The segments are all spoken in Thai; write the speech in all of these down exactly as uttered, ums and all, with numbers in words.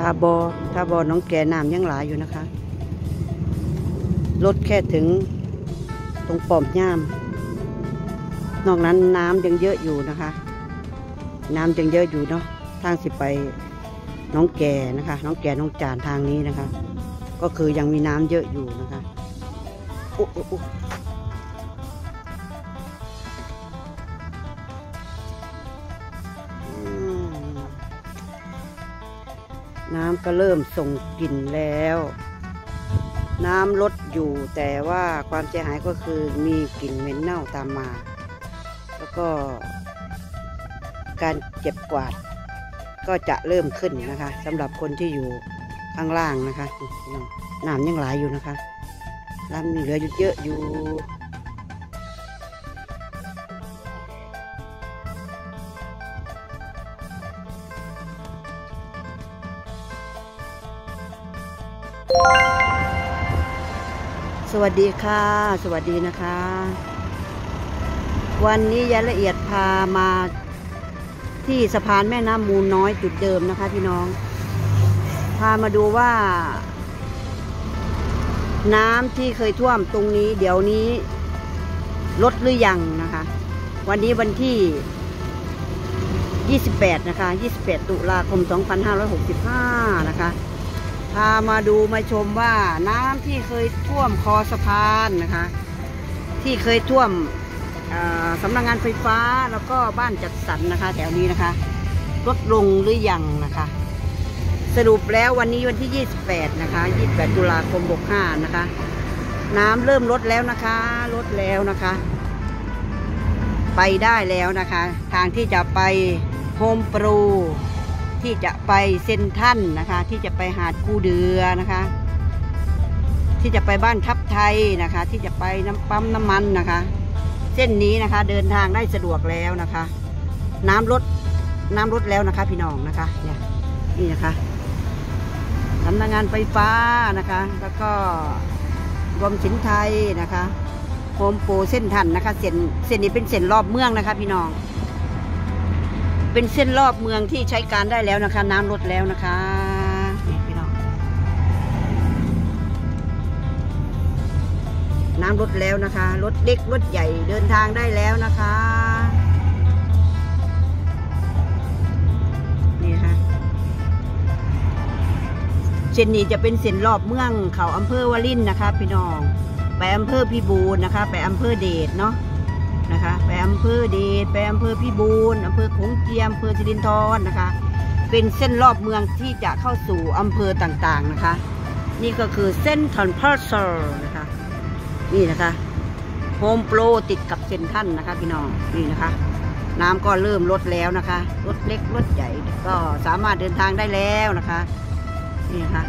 าบอทาบอน้องแก่น้ำยังหลายอยู่นะคะรถแค่ถึงตรงป้อมย่ามนอกนั้นน้ำยังเยอะอยู่นะคะน้ำยังเยอะอยู่เนาะทางสิไปน้องแก่นะคะน้องแก่น้องจานทางนี้นะคะก็คือยังมีน้ำเยอะอยู่นะคะอุ๊อุ๊อุ๊น้ำก็เริ่มส่งกลิ่นแล้วน้ำลดอยู่แต่ว่าความเสียหายก็คือมีกลิ่นเหม็นเน่าตามมาแล้วก็การเก็บกวาดก็จะเริ่มขึ้นนะคะสำหรับคนที่อยู่ข้างล่างนะคะน้ำยังไหลอยู่นะคะน้ำเหลืออยู่เยอะอยู่สวัสดีค่ะสวัสดีนะคะวันนี้ยายละเอียดพามาที่สะพานแม่น้ำมูลน้อยจุดเดิมนะคะพี่น้องพามาดูว่าน้ำที่เคยท่วมตรงนี้เดี๋ยวนี้ลดหรือยังนะคะวันนี้วันที่ยี่สิบแปดนะคะยี่สิบแปดตุลาคมสองพันห้าร้อยหกสิบห้านะคะพามาดูมาชมว่าน้ำที่เคยท่วมคอสะพานนะคะที่เคยท่วมสำนักงานไฟฟ้าแล้วก็บ้านจัดสรรนะคะแถวนี้นะคะลดลงหรือยังนะคะสรุปแล้ววันนี้วันที่ยี่สิบแปดนะคะยี่สิบแปดตุลาคมหกห้านะคะน้ำเริ่มลดแล้วนะคะลดแล้วนะคะไปได้แล้วนะคะทางที่จะไปโฮมโปรที่จะไปเซ็นทรัลนะคะที่จะไปหาดกูเดือนะคะที่จะไปบ้านทับไทยนะคะที่จะไปน้ำปั๊มน้ำมันนะคะเส้นนี้นะคะเดินทางได้สะดวกแล้วนะคะน้ำลดน้ำลดแล้วนะคะพี่น้องนะคะเนี่ยนี่นะคะสำนักงานไฟฟ้านะคะแล้วก็กรมสินไทยนะคะโฮมโปรเส้นทันนะคะเส้นเส้นนี้เป็นเส้นรอบเมืองนะคะพี่น้องเป็นเส้นรอบเมืองที่ใช้การได้แล้วนะคะน้ำลดแล้วนะคะนี่พี่น้องน้ำลดแล้วนะคะรถเล็กรถใหญ่เดินทางได้แล้วนะคะนี่นะคะเส้นนี้จะเป็นเส้นรอบเมืองเขาอำเภอวารินนะคะพี่น้องไปอำเภอพิบูลนะคะไปอำเภอเดชเนาะนะคะไปอำเภอเดชไปอำเภอพิบูลอำเภอขงเจียมอำเภอสิรินธรนะคะเป็นเส้นรอบเมืองที่จะเข้าสู่อำเภอต่างๆนะคะนี่ก็คือเส้นทันพาร์เซอร์นะคะนี่นะคะโฮมโปรติดกับเซ็นทรัลนะคะพี่น้องนี่นะคะน้ำก็เริ่มลดแล้วนะคะรถเล็กรถใหญ่ก็สามารถเดินทางได้แล้วนะคะนี่นะคะ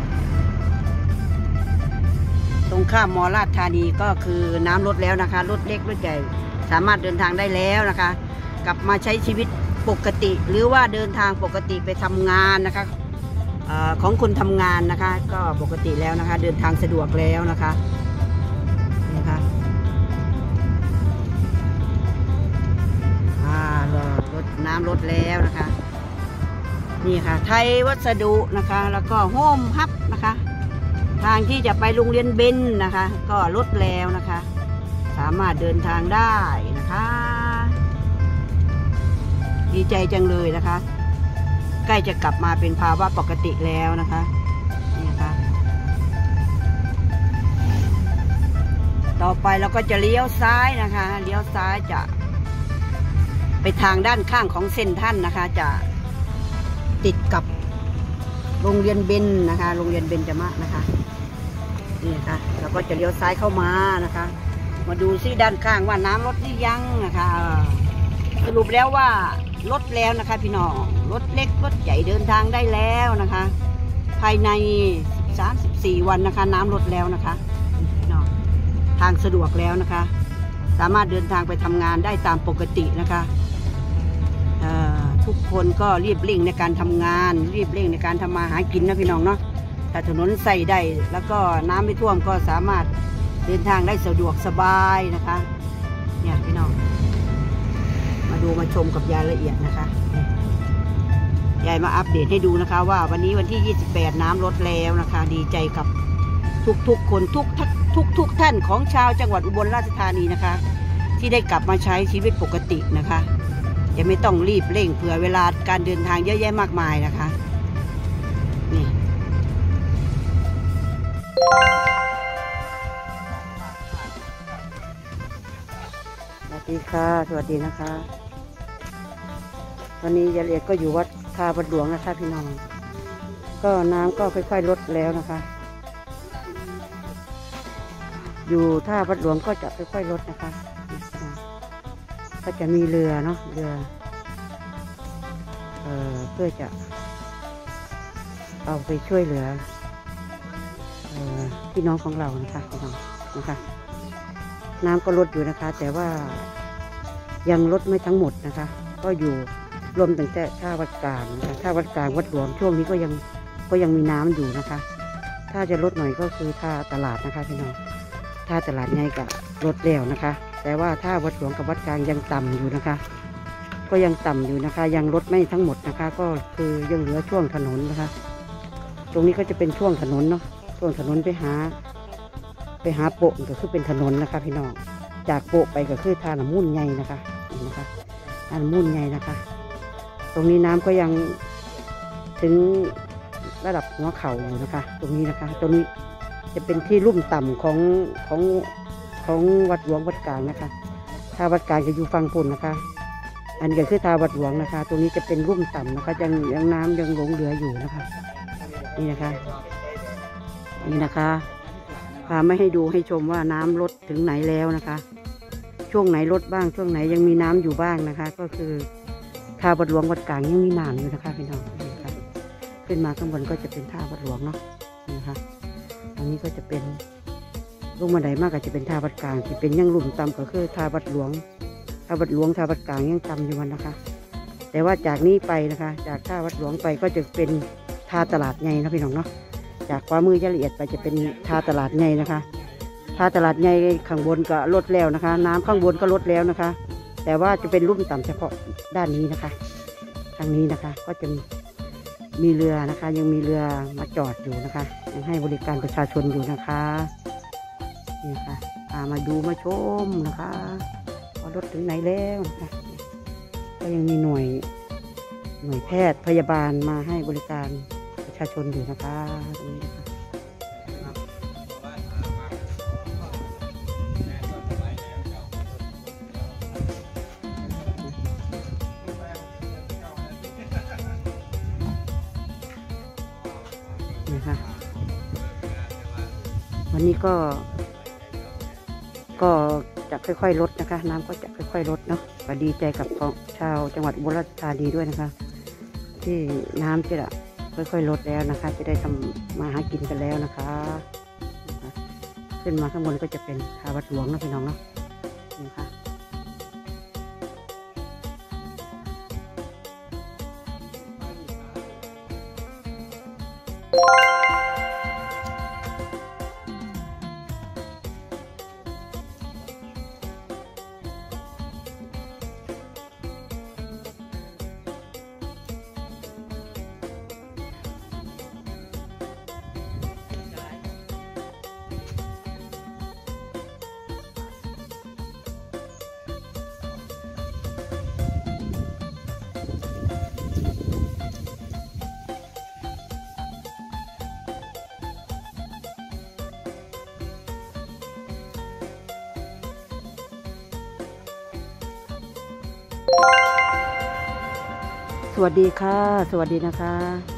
ตรงข้ามมอราชธานีก็คือน้ำลดแล้วนะคะรถเล็กรถใหญ่สามารถเดินทางได้แล้วนะคะกลับมาใช้ชีวิตปกติหรือว่าเดินทางปกติไปทำงานนะคะอของคนทำงานนะคะก็ปกติแล้วนะคะเดินทางสะดวกแล้วนะคะนี่ค่ะรถน้ำลดแล้วนะคะนี่ค่ะไทยวัสดุนะคะแล้วก็โฮมฮับนะคะทางที่จะไปโรงเรียนเบนนะคะก็ลดแล้วนะคะสามารถเดินทางได้นะคะดีใจจังเลยนะคะใกล้จะกลับมาเป็นภาวะปกติแล้วนะคะนี่ค่ะต่อไปเราก็จะเลี้ยวซ้ายนะคะเลี้ยวซ้ายจะไปทางด้านข้างของเซ็นทรัลนะคะจะติดกับโรงเรียนเบนนะคะโรงเรียนเบญจมะนะคะนี่ค่ะเราก็จะเลี้ยวซ้ายเข้ามานะคะมาดูซิด้านข้างว่าน้ำลดหรือยังนะคะสรุปแล้วว่าลดแล้วนะคะพี่น้องรถเล็กรถใหญ่เดินทางได้แล้วนะคะภายในสามสิบสี่วันนะคะน้ำลดแล้วนะคะพี่น้องทางสะดวกแล้วนะคะสามารถเดินทางไปทำงานได้ตามปกตินะคะทุกคนก็รีบเร่งในการทำงานรีบเร่งในการทำมาหากินนะพี่น้องเนาะถ้าถนนใส่ได้แล้วก็น้ำไม่ท่วมก็สามารถเดินทางได้สะดวกสบายนะคะเนี่ยพี่น้องมาดูมาชมกับรายละเอียดนะคะยายมาอัปเดตให้ดูนะคะว่าวันนี้วันที่ยี่สิบแปดน้ำลดแล้วนะคะดีใจกับทุกๆคนทุกทุกทุกท่านของชาวจังหวัดอุบลราชธานีนะคะที่ได้กลับมาใช้ชีวิตปกตินะคะจะไม่ต้องรีบเร่งเผื่อเวลาการเดินทางเยอะแยะมากมายนะคะนี่สวัสดีค่ะสวัสดีนะคะวันนี้ยายเอียดก็อยู่วัดท่าวัดหลวงนะคะพี่น้องก็น้ำก็ค่อยๆลดแล้วนะคะอยู่ท่าวัดหลวงก็จะค่อยๆลดนะคะก็จะมีเรือเนาะเรือเอ่อเพื่อจะเอาไปช่วยเหลือเอ่อพี่น้องของเรานะคะพี่น้องนะคะน้ำก็ลดอยู่นะคะแต่ว่ายังลดไม่ทั้งหมดนะคะก็อยู่รวมตั้งแต่ท่าวัดกลางนะคะท่าวัดกลางวัดหลวงช่วงนี้ก็ยังก็ยังมีน้ำอยู่นะคะถ้าจะลดหน่อยก็คือท่าตลาดนะคะพี่น้องท่าตลาดไงกับลดแล้วนะคะแต่ว่าท่าวัดหลวงกับวัดกลางยังต่ำอยู่นะคะก็ยังต่ำอยู่นะคะยังลดไม่ทั้งหมดนะคะก็คือยังเหลือช่วงถนนนะคะตรงนี้ก็จะเป็นช่วงถนนเนาะช่วงถนนไปหาไปหาโปะก็คือเป็นถนนนะคะพี่น้องจากโปะไปก็คือท่าน้ำมุ่นใหญ่นะคะนี่นะคะท่าน้ำมุ่นใหญ่นะคะตรงนี้น้ำก็ยังถึงระดับหัวเข่าอยู่นะคะตรงนี้นะคะตรงนี้จะเป็นที่ลุ่มต่ำของของของวัดหลวงวัดกลางนะคะท่าวัดกลางจะอยู่ฝั่งพุ่นนะคะอันนี้ก็คือท่าวัดหลวงนะคะตรงนี้จะเป็นลุ่มต่ำนะคะยังยังน้ำยังหลงเหลืออยู่นะคะนี่นะคะนี่นะคะพาไม่ให้ดูให้ชมว่าน้ำลดถึงไหนแล้วนะคะช่วงไหนลดบ้างช่วงไหนยังมีน้ำอยู่บ้างนะคะก็คือท่าวัดหลวงวัดกลางยังมีน้ำอยู่นะคะพี่น้องนี่ค่ะขึ้นมาข้างบนก็จะเป็นท่าวัดหลวงเนาะนี่ค่ะอันนี้ก็จะเป็นลงมาไหนมากก็จะเป็นท่าวัดกลางที่เป็นยังลุ่มต่ำก็คือท่าวัดหลวงท่าวัดหลวงท่าวัดกลางยังต่ำอยู่มันนะคะแต่ว่าจากนี้ไปนะคะจากท่าวัดหลวงไปก็จะเป็นท่าตลาดไงนะพี่น้องเนาะจากขวามือจะละเอียดไปจะเป็นท่าตลาดไงนะคะท่าตลาดไงข้างบนก็ลดแล้วนะคะน้ำข้างบนก็ลดแล้วนะคะแต่ว่าจะเป็นลุ่มต่ำเฉพาะด้านนี้นะคะทางนี้นะคะก็จะมีเรือนะคะยังมีเรือมาจอดอยู่นะคะยังให้บริการประชาชนอยู่นะคะนี่นะคะพามาดูมาชมนะคะว่ารถถึงไหนแล้วนะคะก็ยังมีหน่วยหน่วยแพทย์พยาบาลมาให้บริการประชาชนอยู่นะคะตรงนี้นะคะนะคะวันนี้ก็ก็จะค่อยๆลดนะคะน้ำก็จะค่อยๆลดเนาะก็ดีใจกับชาวจังหวัดอุบลราชธานีด้วยนะคะที่น้ำจะค่อยๆลดแล้วนะคะจะได้ทำมาหากินกันแล้วนะคะขึ้นมาข้างบนก็จะเป็นท่าวัดหลวงนะพี่น้องเนาะนี่ค่ะสวัสดีค่ะสวัสดีนะคะ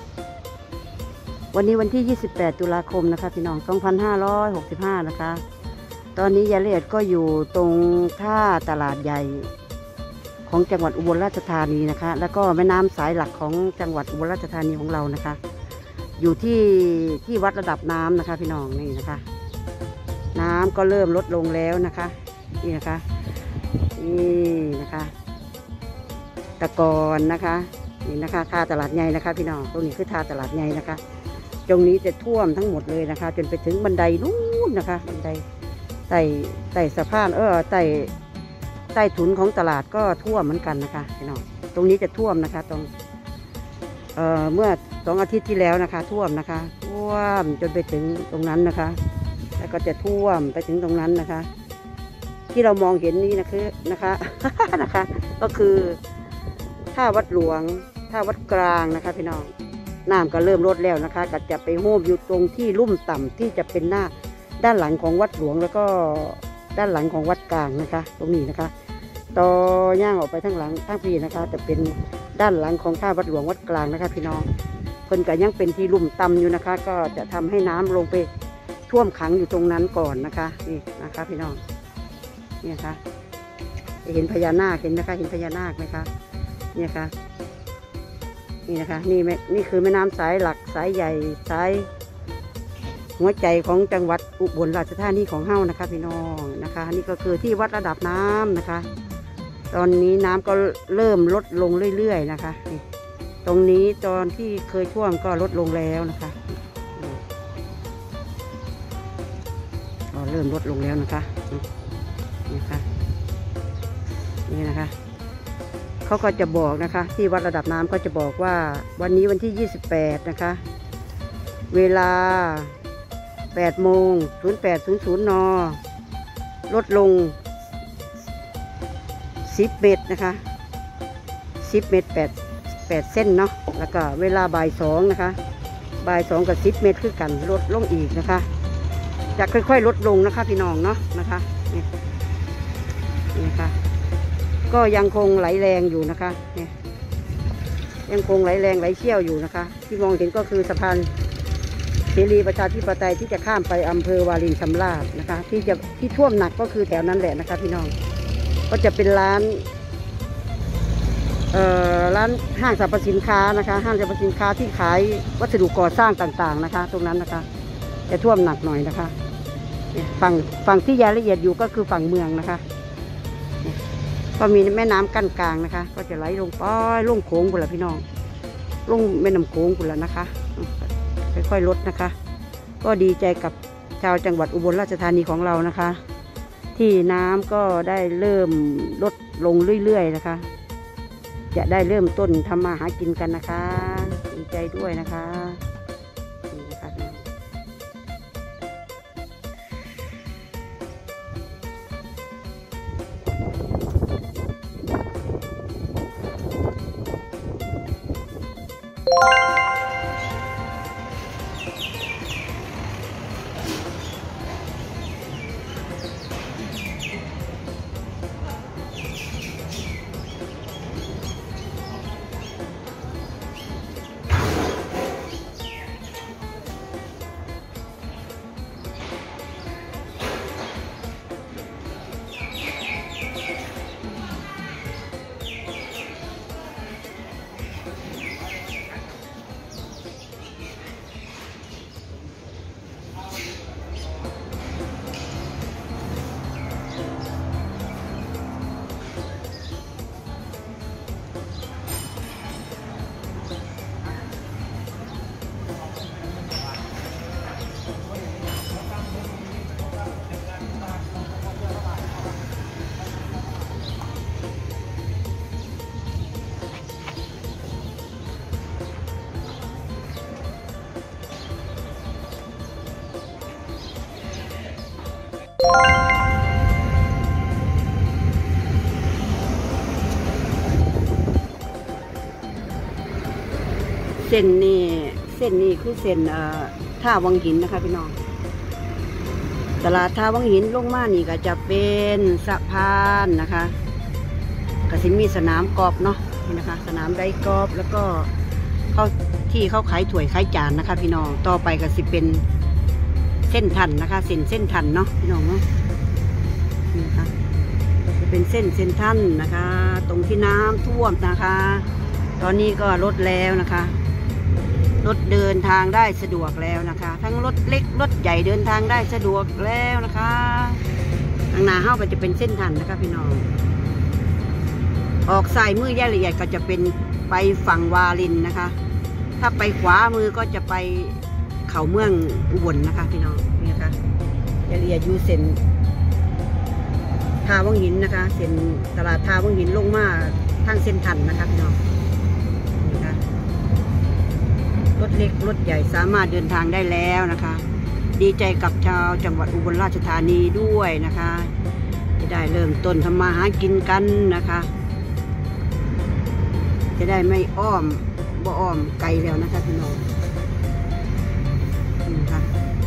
วันนี้วันที่ยี่สิบแปดตุลาคมนะคะพี่น้องสองพันห้าร้อยหกสิบห้านะคะตอนนี้ยายละเอียดก็อยู่ตรงท่าตลาดใหญ่ของจังหวัดอุบลราชธานีนะคะแล้วก็แม่น้ำสายหลักของจังหวัดอุบลราชธานีของเรานะคะอยู่ที่ที่วัดระดับน้ำนะคะพี่น้องนี่นะคะน้ำก็เริ่มลดลงแล้วนะคะนี่นะคะนี่นะคะตะกอนนะคะนี่นะคะท่าตลาดใหญ่นะคะพี่น้องตรงนี้คือท่าตลาดใหญ่นะคะตรงนี้จะท่วมทั้งหมดเลยนะคะจนไปถึงบันไดนู้นนะคะบันไดไต่ไต่สะพานเออไต่ใต้ถุนของตลาดก็ท่วมเหมือนกันนะคะพี่น้องตรงนี้จะท่วมนะคะตรงเอ่อเมื่อสองอาทิตย์ที่แล้วนะคะท่วมนะคะท่วมจนไปถึงตรงนั้นนะคะแล้วก็จะท่วมไปถึงตรงนั้นนะคะที่เรามองเห็นนี่นะคะนะคะนะคะก็คือท่าวัดหลวงท่าวัดกลางนะคะพี่น้องน้ำก็เริ่มลดแล้วนะคะก็จะไปโฮมอยู่ตรงที่ลุ่มต่ำที่จะเป็นหน้าด้านหลังของวัดหลวงแล้วก็ด้านหลังของวัดกลางนะคะตรงนี้นะคะต่อย่างออกไปทางหลังทางพี่นะคะจะเป็นด้านหลังของท่าวัดหลวงวัดกลางนะคะพี่น้องเพิ่นก็ยังเป็นที่ลุ่มต่ำอยู่นะคะก็จะทำให้น้ำลงไปท่วมขังอยู่ตรงนั้นก่อนนะคะนี่นะคะพี่น้องนี่นะคะเห็นพญานาคเห็นนะคะเห็นพญานาคไหมคะนี่นะคะนี่นะคะนี่นี่คือแม่น้ำสายหลักสายใหญ่สายหัวใจของจังหวัดอุบลราชธานีของเฮ้านะคะพี่น้องนะคะนี่ก็คือที่วัดระดับน้ำนะคะตอนนี้น้ำก็เริ่มลดลงเรื่อยๆนะคะนี่ตรงนี้ตอนที่เคยท่วมก็ลดลงแล้วนะคะก็เริ่มลดลงแล้วนะคะนี่ค่ะนี่นะคะเขาก็จะบอกนะคะที่วัดระดับน้ำก็จะบอกว่าวันนี้วันที่ยี่สิบแปดนะคะเวลาแปดโมงศูนย์แปดศูนย์ศูนย์นลดลงสิบเมตรนะคะสิบเมตรแปดแปดเส้นเนาะแล้วก็เวลาบ่ายสองนะคะบ่ายสองกับสิบเมตรคือกันลดลงอีกนะคะจะค่อยๆลดลงนะคะพี่น้องเนาะนะคะนี่นี่นะคะก็ยังคงไหลแรงอยู่นะคะเนี่ยยังคงไหลแรงไหลเชี่ยวอยู่นะคะที่มองเห็นก็คือสะพานเสรีประชาธิปไตยที่จะข้ามไปอำเภอวารินชำราบนะคะที่จะที่ท่วมหนักก็คือแถวนั้นแหละนะคะพี่น้องก็จะเป็นร้านเอ่อร้านห้างสรรพสินค้านะคะห้างสรรพสินค้าที่ขายวัสดุก่อสร้างต่างๆนะคะตรงนั้นนะคะจะท่วมหนักหน่อยนะคะฝั่งฝั่งที่รายละเอียดอยู่ก็คือฝั่งเมืองนะคะก็มีแม่น้ำกั้นกลางนะคะก็จะไหลลงป้อยลงโขงกุนละพี่น้องลงแม่น้ำโขงกุนละนะคะค่อยๆลดนะคะก็ดีใจกับชาวจังหวัดอุบลราชธานีของเรานะคะที่น้ำก็ได้เริ่มลดลงเรื่อยๆนะคะจะได้เริ่มต้นทำมาหากินกันนะคะดีใจด้วยนะคะนี่นะคะเส้นนี้เส้นนี้คือเส้นท่าวังหินนะคะพี่น้องตลาดท่าวังหินลงมานี่ก็จะเป็นสะพานนะคะก็สิมีสนามกอล์ฟเนาะนี่นะคะสนามไดกอล์ฟแล้วก็เขาที่เขาขายถ้วยขายจานนะคะพี่น้องต่อไปก็สิเป็นเส้นทันนะคะเส้นเส้นทันเนาะพี่น้องเนาะนี่นะคะจะเป็นเส้นเส้นทันนะคะตรงที่น้ำท่วมนะคะตอนนี้ก็ลดแล้วนะคะรถเดินทางได้สะดวกแล้วนะคะทั้งรถเล็กรถใหญ่เดินทางได้สะดวกแล้วนะคะทางหน้าเฮ้าก็จะเป็นเส้นทันนะคะพี่น้องออกซ้ายมือแยกละเอียดก็จะเป็นไปฝั่งวารินนะคะถ้าไปขวามือก็จะไปเขาเมืองอุบลนะคะพี่น้องนี่นะคะแยกละเอียดอยู่เส้นท่าวังหินนะคะเส้นตลาดท่าวังหินลงมาทางเส้นทันนะคะพี่น้องนี่ค่ะรถเล็กรถใหญ่สามารถเดินทางได้แล้วนะคะ ดีใจกับชาวจังหวัดอุบลราชธานีด้วยนะคะจะได้เริ่มต้นทำมาหากินกันนะคะจะได้ไม่อ้อมบ่อ้อมไกลแล้วนะคะพี่น้องนี่ค่ะ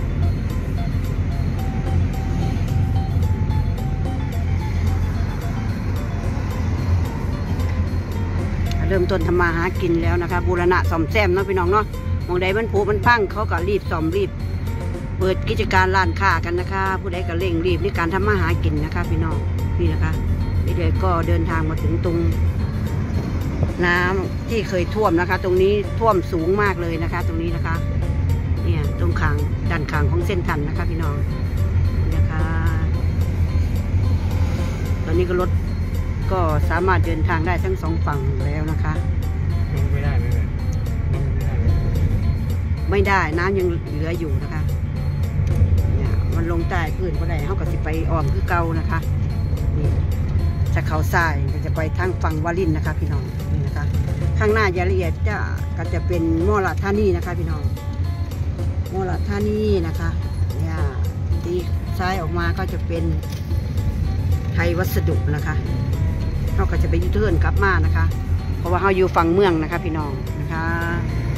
เริ่มต้นทำมาหากินแล้วนะคะบูรณะซ่อมแซมเนาะพี่น้องเนาะมองใดมันผุมันพังเขาก็รีบซ่อมรีบเปิดกิจการร้านค้ากันนะคะผู้ใดก็เร่งรีบในการทำมาหากินนะคะพี่น้องนี่นะคะเดี๋ยวก็เดินทางมาถึงตรงน้ำที่เคยท่วมนะคะตรงนี้ท่วมสูงมากเลยนะคะตรงนี้นะคะเนี่ยตรงขางด้านขางของเส้นทันนะคะพี่น้องนี่นะคะตอนนี้ก็รถก็สามารถเดินทางได้ทั้งสองฝั่งแล้วนะคะลงไม่ได้ไหมเนี่ยลงไม่ได้ไหมไม่ได้น้ำยังเหลืออยู่นะคะเนี่ยมันลงใต้พื้นก็ได้เขาก็จะไปอ้อมคือเก่านะคะนี่จะเขาทรายก็จะไปทางฝั่งวารินนะคะพี่น้องนี่นะคะข้างหน้ายาละเอียดจะก็จะเป็นมอลาธานีนะคะพี่น้องมอลาธานีนะคะเนี่ยที่ซ้ายออกมาก็จะเป็นไทยวัสดุนะคะเขาก็จะไปยูเทิร์นกลับมานะคะเพราะว่าเขาอยู่ฝั่งเมืองนะคะพี่น้องนะคะ